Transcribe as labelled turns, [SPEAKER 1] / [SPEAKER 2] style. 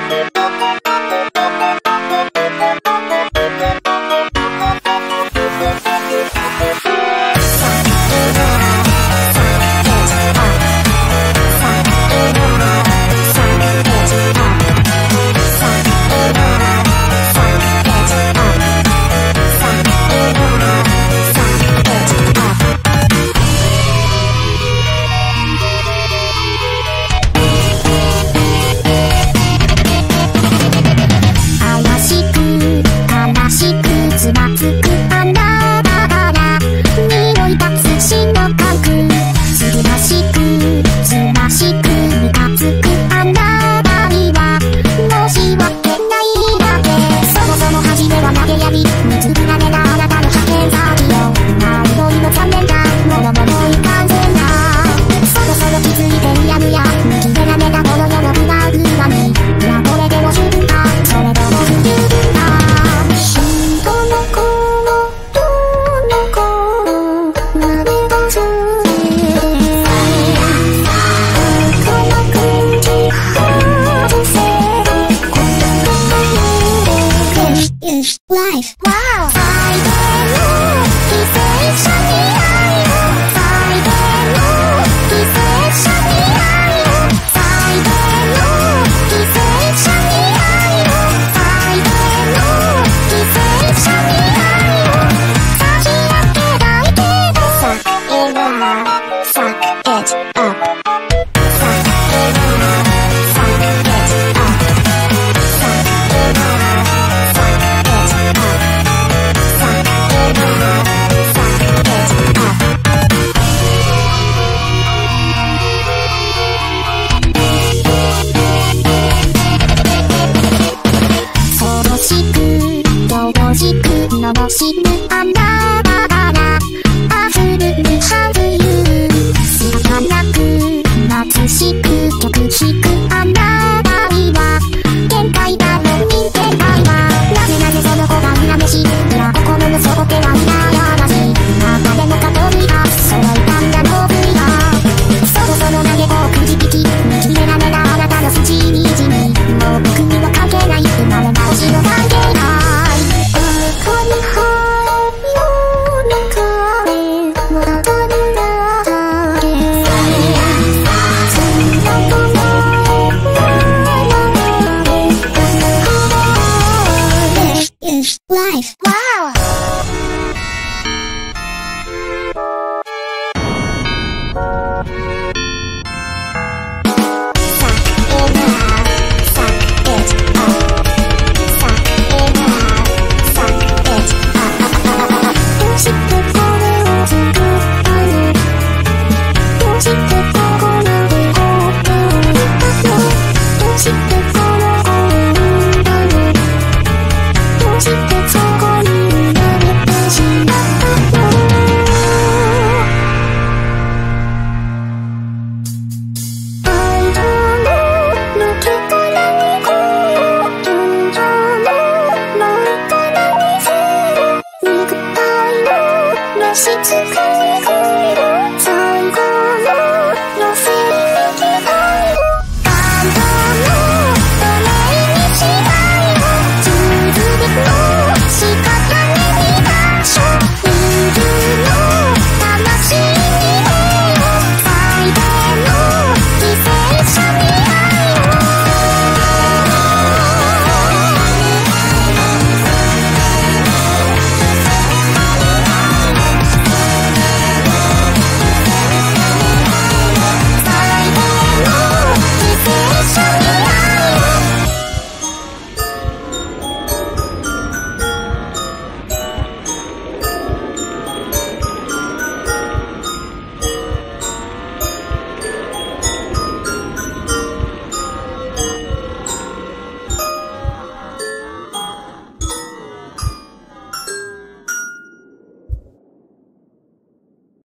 [SPEAKER 1] Life. Wow! 最低の犠牲者に愛を最低の犠牲者に愛を最低の犠牲者に愛を最低の犠牲者に愛を差し上げたいけど Suck it up Suck it up Suck it up Suck it up Suck it upのしむあなたから溢れるハブユー知らなく貧しく曲弾くあなたには限界だろ人間界はなぜその子が恨めしいや心の底では嫌らしい中でもかとりがその痛んだのぶりがそろそろ投げをくじ引き見切れられたあなたの筋にじみもう僕には関係ない生まれ直しの関係ないLife. Wow.